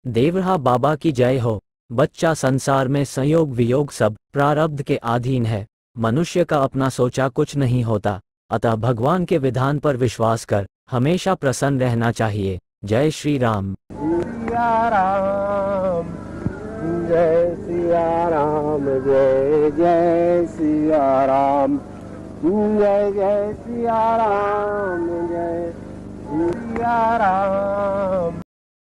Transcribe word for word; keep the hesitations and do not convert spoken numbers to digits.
देवरा बाबा की जय हो। बच्चा संसार में संयोग वियोग सब प्रारब्ध के अधीन है। मनुष्य का अपना सोचा कुछ नहीं होता, अतः भगवान के विधान पर विश्वास कर हमेशा प्रसन्न रहना चाहिए। जय श्री राम। सिया राम जय सिया राम जय जय सिया राम जय जय सिया राम जय सिया राम।